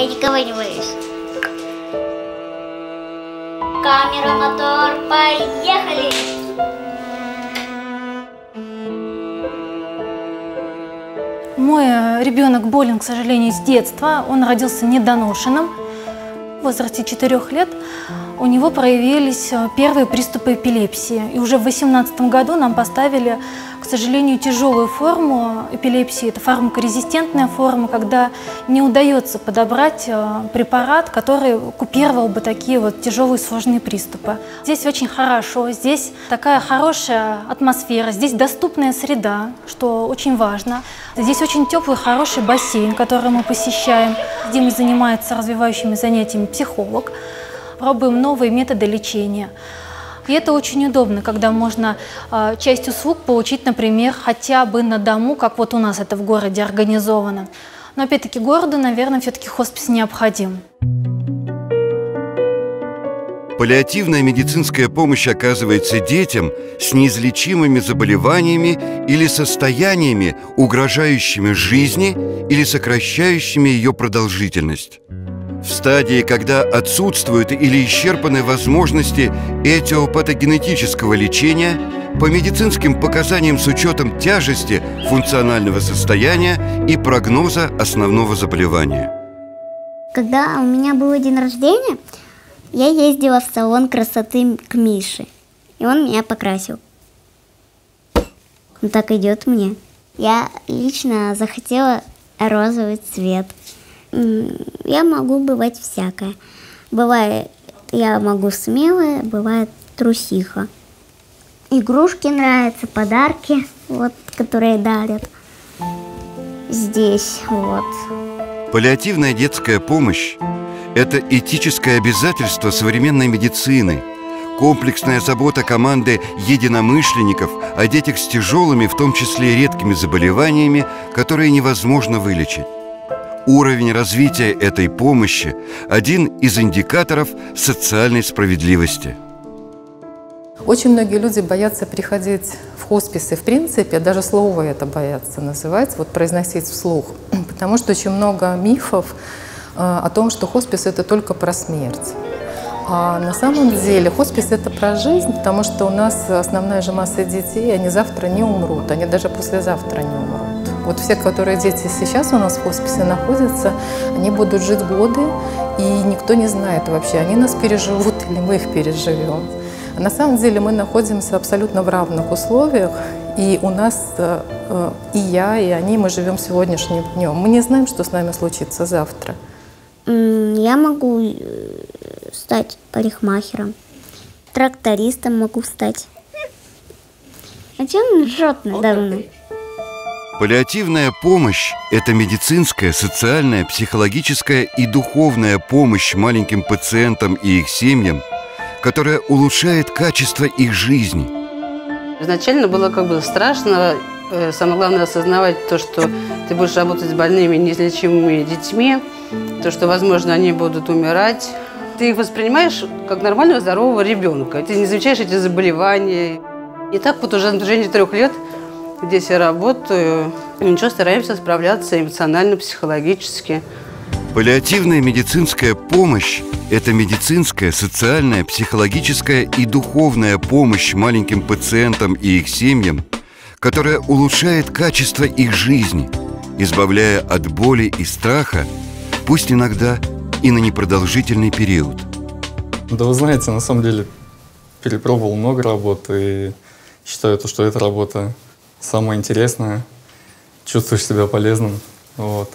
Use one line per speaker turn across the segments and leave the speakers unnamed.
Я никого не боюсь. Камера, мотор, поехали!
Мой ребенок болен, к сожалению, с детства. Он родился недоношенным. В возрасте 4 лет у него проявились первые приступы эпилепсии. И уже в 2018 году нам поставили, к сожалению, тяжелую форму эпилепсии. Это фармакорезистентная форма, когда не удается подобрать препарат, который купировал бы такие вот тяжелые сложные приступы. Здесь очень хорошо, здесь такая хорошая атмосфера, здесь доступная среда, что очень важно. Здесь очень теплый, хороший бассейн, который мы посещаем, где мы занимается развивающими занятиями психолог. Пробуем новые методы лечения. И это очень удобно, когда можно часть услуг получить, например, хотя бы на дому, как вот у нас это в городе организовано. Но опять-таки городу, наверное, все-таки хоспис необходим.
Паллиативная медицинская помощь оказывается детям с неизлечимыми заболеваниями или состояниями, угрожающими жизни или сокращающими ее продолжительность. В стадии, когда отсутствуют или исчерпаны возможности этиопатогенетического лечения, по медицинским показаниям с учетом тяжести функционального состояния и прогноза основного заболевания.
Когда у меня был день рождения, я ездила в салон красоты к Мише, и он меня покрасил. Он так идет мне. Я лично захотела розовый цвет. Я могу бывать всякое. Бывает, я могу смелая, бывает трусиха. Игрушки нравятся, подарки, вот, которые дарят здесь, вот.
Паллиативная детская помощь – это этическое обязательство современной медицины, комплексная забота команды единомышленников о детях с тяжелыми, в том числе редкими заболеваниями, которые невозможно вылечить. Уровень развития этой помощи – один из индикаторов социальной справедливости.
Очень многие люди боятся приходить в хосписы, в принципе, даже слово это боятся называть, вот произносить вслух, потому что очень много мифов о том, что хоспис – это только про смерть. А на самом деле хоспис – это про жизнь, потому что у нас основная же масса детей, они завтра не умрут, они даже послезавтра не умрут. Вот все, которые дети сейчас у нас в хосписе находятся, они будут жить годы, и никто не знает вообще, они нас переживут или мы их переживем. А на самом деле мы находимся абсолютно в равных условиях, и у нас, и я, и они, мы живем сегодняшним днем. Мы не знаем, что с нами случится завтра.
Я могу стать парикмахером, трактористом могу стать. А чем он ржет надо мной?
Паллиативная помощь – это медицинская, социальная, психологическая и духовная помощь маленьким пациентам и их семьям, которая улучшает качество их жизни.
Изначально было как бы страшно, самое главное осознавать то, что ты будешь работать с больными, неизлечимыми детьми, то, что, возможно, они будут умирать. Ты их воспринимаешь как нормального, здорового ребенка. Ты не замечаешь эти заболевания. И так вот уже на протяжении 3 лет здесь я работаю. Ничего, стараемся справляться эмоционально, психологически.
Паллиативная медицинская помощь – это медицинская, социальная, психологическая и духовная помощь маленьким пациентам и их семьям, которая улучшает качество их жизни, избавляя от боли и страха, пусть иногда и на непродолжительный период.
Да вы знаете, на самом деле перепробовал много работ и считаю, что эта работа самое интересное, чувствуешь себя полезным, вот.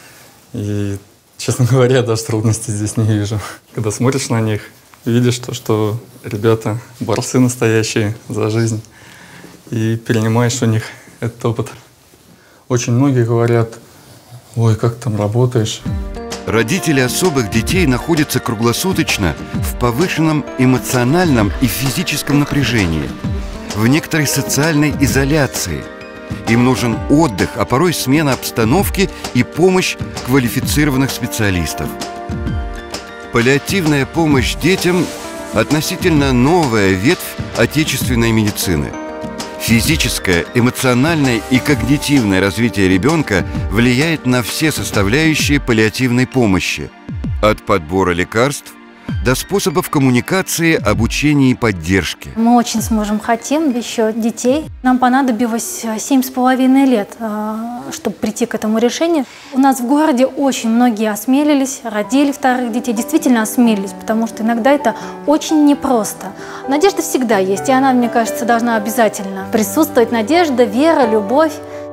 И, честно говоря, даже трудностей здесь не вижу. Когда смотришь на них, видишь то, что ребята борцы настоящие за жизнь, и перенимаешь у них этот опыт. Очень многие говорят: ой, как там работаешь?
Родители особых детей находятся круглосуточно в повышенном эмоциональном и физическом напряжении, в некоторой социальной изоляции. Им нужен отдых, а порой смена обстановки и помощь квалифицированных специалистов. Паллиативная помощь детям – относительно новая ветвь отечественной медицины. Физическое, эмоциональное и когнитивное развитие ребенка влияет на все составляющие паллиативной помощи – От подбора лекарств до способов коммуникации, обучения и поддержки.
Мы очень с мужем хотим еще детей. Нам понадобилось 7,5 лет, чтобы прийти к этому решению. У нас в городе очень многие осмелились, родили вторых детей, действительно осмелились, потому что иногда это очень непросто. Надежда всегда есть, и она, мне кажется, должна обязательно присутствовать. Надежда, вера, любовь.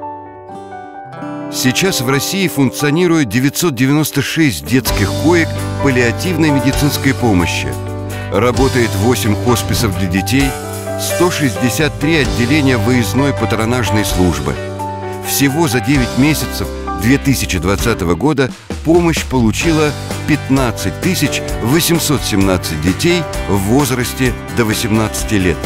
Сейчас в России функционирует 996 детских коек паллиативной медицинской помощи. Работает 8 хосписов для детей, 163 отделения выездной патронажной службы. Всего за 9 месяцев 2020 года помощь получила 15 817 детей в возрасте до 18 лет.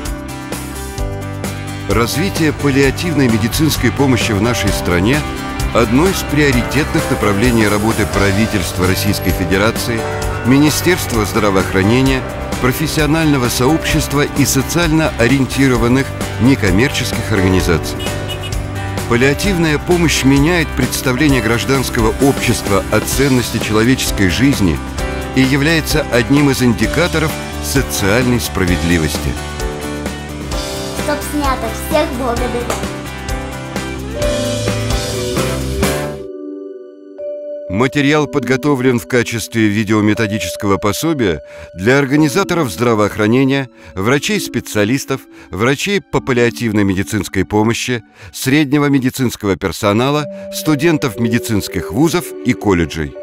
Развитие паллиативной медицинской помощи в нашей стране – одно из приоритетных направлений работы правительства Российской Федерации, Министерства здравоохранения, профессионального сообщества и социально ориентированных некоммерческих организаций. Паллиативная помощь меняет представление гражданского общества о ценности человеческой жизни и является одним из индикаторов социальной справедливости.
Чтоб снято, всех благодарю.
Материал подготовлен в качестве видеометодического пособия для организаторов здравоохранения, врачей-специалистов, врачей по паллиативной медицинской помощи, среднего медицинского персонала, студентов медицинских вузов и колледжей.